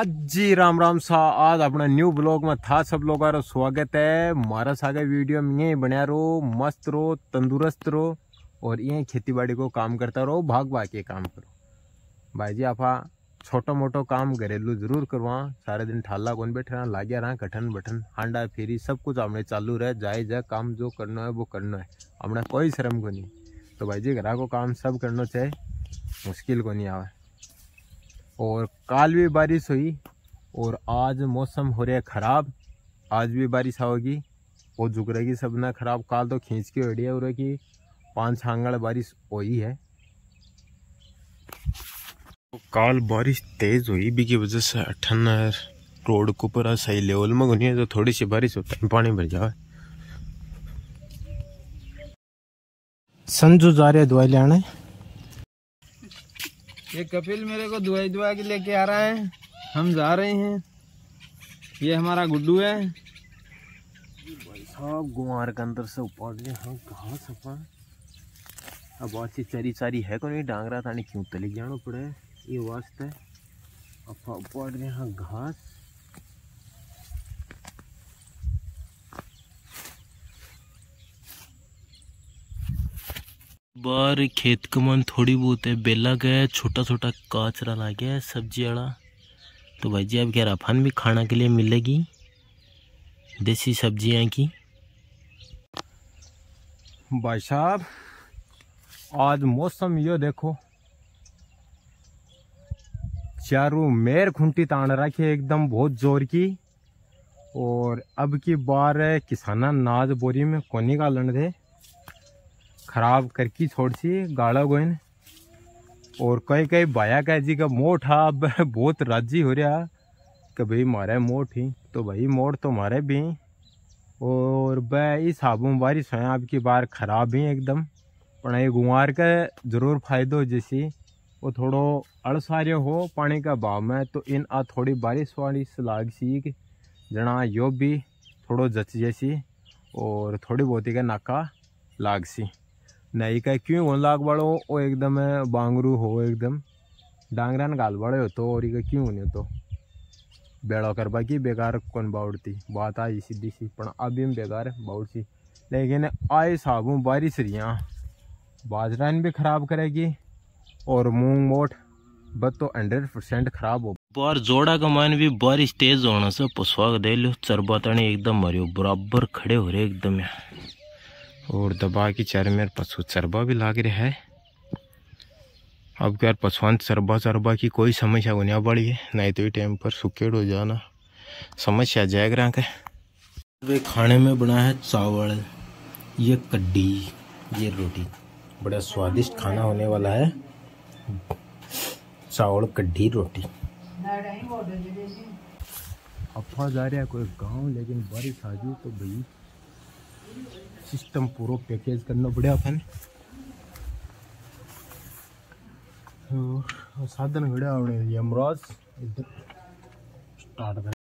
हाँ जी, राम राम सा। आज अपना न्यू ब्लॉग में था सब लोगों का स्वागत है। मारा सागे वीडियो में यही बना रहो, मस्त रहो, तंदुरुस्त रहो और यही खेती बाड़ी को काम करता रहो, भाग भाग के काम करो। भाई जी आपा छोटो मोटो काम घरेलू जरूर करवा, सारे दिन ठाला कौन बैठना, लाग्या रहा कठन बठन हांडा फेरी सब कुछ हमने चालू रहे, जाए जा काम जो करना है वो करना है, हमने कोई शर्म को नहीं। तो भाई जी घरा को काम सब करना चाहे, मुश्किल को नहीं आवे। और काल भी बारिश हुई और आज मौसम हो रहा है खराब, आज भी बारिश आओगी वो झुक रहेगी सब ना खराब। काल तो खींच के उड़ी है और की 5 आंगड़ बारिश हुई है। काल बारिश तेज हुई भी की वजह से अठन रोड को पूरा सही लेवल में नहीं है, तो थोड़ी सी बारिश होता है पानी भर जाए। संजू जा रहे दवाई लेने, ये कपिल मेरे को दवाई दवा के लेके आ रहा है, हम जा रहे हैं। ये हमारा गुड्डू है। भाई साहब गुआर के अंदर से उपाड़ लिया हाँ घास अपन। अब बहुत सी चरी चारी है को नहीं डांग रहा था, नहीं क्यों तली जाना पड़े ये वास्ते। अब उपाड़ लिया हाँ घास। बार खेत कमान थोड़ी बहुत है, बेला गया छोटा छोटा काचरा ला गया है सब्जी वाला। तो भाई जी अब क्या रफान भी खाना के लिए मिलेगी देसी सब्जियां की। भाई साहब आज मौसम यो देखो, चारों मेर खुंटी तान रखी है एकदम बहुत जोर की। और अब की बार किसाना नाज बोरी में कोनी का लन थे, खराब करके छोड़ सी गाड़ा गोइन। और कई कई भाया कह जी का मोट हा अब बहुत राजी हो रहा कि भाई मारे मोट ही, तो भाई मोट तो मारे भी। और वह इस हाबों बारिश है आपकी बार खराब ही एकदम, पर ये गुआर का जरूर फायदो जैसी वो थोड़ो अड़सार्य हो पानी का भाव में, तो इन आ थोड़ी बारिश वाली लाग सी जना यो भी थोड़ो जच जैसी और थोड़ी बहुत ही का नाका लाग सी। नहीं का क्यों हो लाग बड़ो वो एकदम बांगरू हो एकदम डांगरा न गाल बड़े हो तो, और का क्यों नहीं तो बेड़ा करवा की बेकार कौन बाउड़ती बात आई सीधी सी, पर अभी हम बेकार बाउड़ सी। लेकिन आए साबू बारिश रिया बाजरान भी खराब करेगी और मूंग मोट बस तो 100% खराब हो। बार जोड़ा का मान भी बारिश तेज होने से पसवा दे लो चरबातानी एकदम मरियो बराबर खड़े हो रहे एकदम और दबा की चार मेरे पशु चरबा भी लाग रहा है। अब क्या पशुआन चरबा की कोई समस्या होने वाली है, नहीं तो ये टाइम पर सुकेड़ हो जाना समस्या जाएगा का। वे खाने में बना है चावल, ये कड्डी, ये रोटी, बड़ा स्वादिष्ट खाना होने वाला है। चावल कड्डी रोटी। अफवाह जा रहा है कोई गांव, लेकिन बारिश आ गई तो भाई सिस्टम पूरा पैकेज करना पड़े अपन। तो साधन घड़े आवड़े यमराज इधर स्टार्ट कर।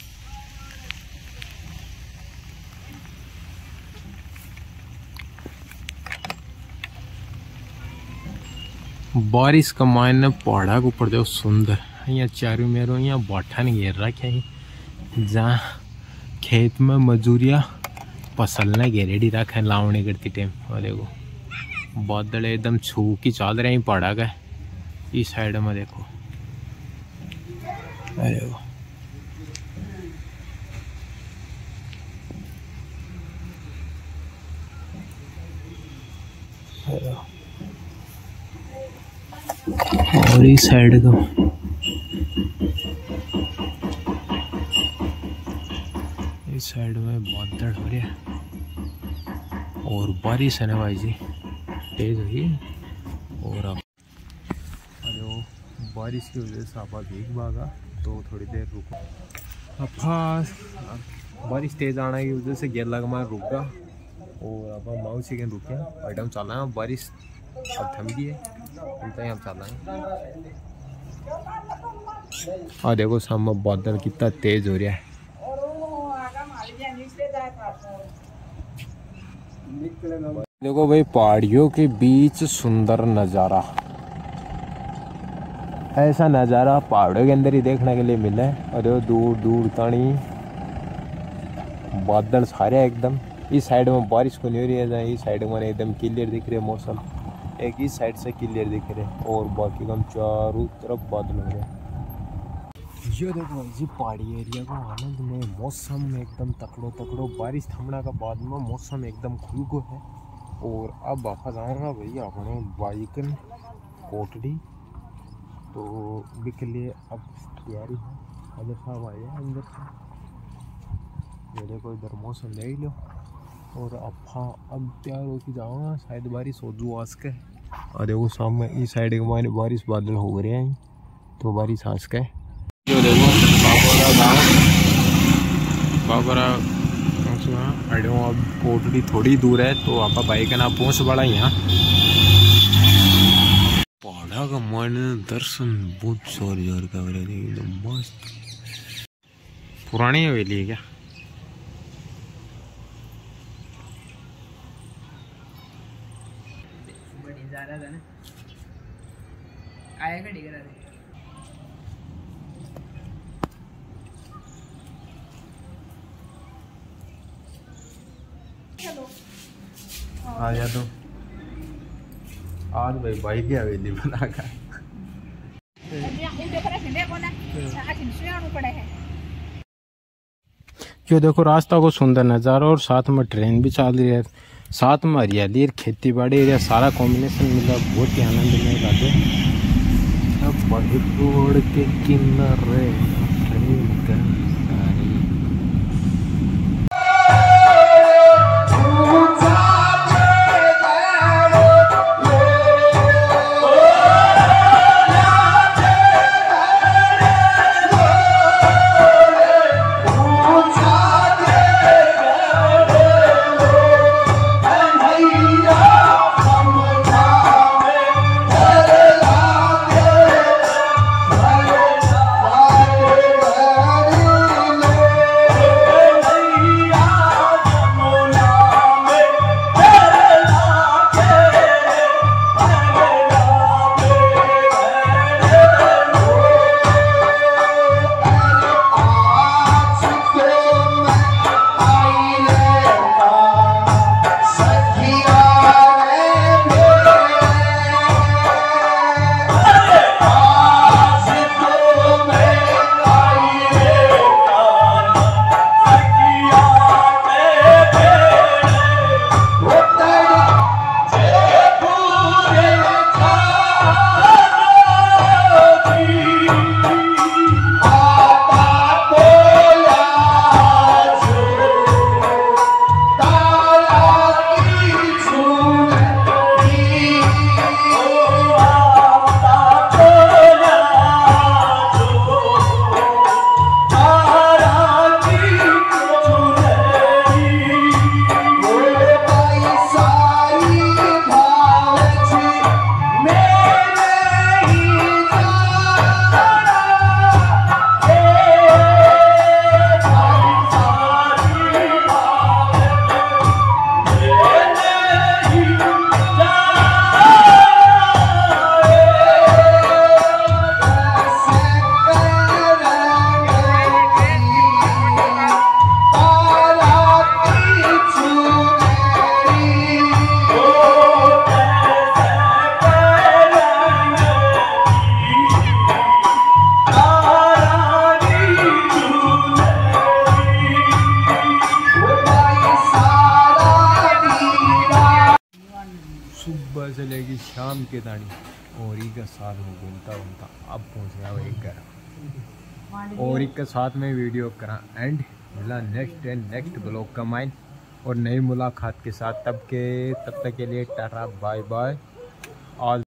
बारिश का मायने पहाड़ा को ऊपर जाओ सुंदर, यहाँ चारों मेरों यहाँ बाठा नहीं घेर रखे हैं, जहाँ खेत में मजूरिया फसल ने घेरेडी रखे लावनी करती टाइम। और देखो बादल एकदम छू की चाल रहे हैं पहाड़ा का, इस साइड में देखो। अरे वो और इस साइड का इस साइड में बादल हो रहा है और बारिश है ना भाई जी तेज हुई। और अब अरे वो बारिश की वजह से आप भीग भागा तो थोड़ी देर रुको। अब बारिश तेज आने की वजह से गेर लगा रुक गया और अब हम माउस से रुके आइटम चल रहा है। बारिश अब थम गई है, हम चल रहे हैं। और देखो सामने बादल कितना तेज हो रहा है। देखो भाई पहाड़ियों के बीच सुंदर नज़ारा, ऐसा नज़ारा पहाड़ों के अंदर ही देखने के लिए मिला है। और वो दूर दूर तानी बादल सारे एकदम। इस साइड में बारिश को नहीं हो रही है, इस साइड में एकदम क्लियर दिख रहे मौसम। एक इस साइड से क्लियर दिख रहे और बाकी हम चारों तरफ बादल हो रहे हैं। ये देखो जी पहाड़ी एरिया को आनंद में मौसम एकदम तकड़ो तकड़ो, बारिश थमना का बाद में मौसम एकदम खुल गो है। और अब वापस आऊँगा भैया अपने बाइक कोटड़ी, तो के लिए अब तैयारी है। अगर साहब आए हैं अंदर से, ये देखो इधर मौसम देख लो। और अब तैयार होकर जाऊँगा, शायद बारिश हो जू आस के। और देखो सामने इस साइड के हमारे बारिश बादल हो रहे हैं, तो बारिश आस के। जो देखो बाबरा गाँव, बाबरा अब कोटड़ी थोड़ी दूर है, तो आप बाइक ना पहुँच बड़ा यहाँ। पहाड़ा का मन दर्शन बहुत जोर जोर का हो रहा है, एकदम मस्त। पुरानी हवेली है क्या? आ जा तो आज भाई बाइक की हवेली बना कर। जो देखो रास्ता को सुंदर नज़ारा, और साथ में ट्रेन भी चल रही है, साथ में हरियाली और खेती बाड़ी एरिया सारा कॉम्बिनेशन मिला, बहुत ही आनंद में लगे। अब बड़े रोड के किनारे ट्रेन का सुबह से लेके शाम के दाड़ी और ही के साथ में घूमता घूमता अब पहुंच गया वही घर। और ही के साथ में वीडियो करा एंड मिला नेक्स्ट ब्लॉग का माइन और नई मुलाकात के साथ। तब तक के लिए टाटा बाय बाय।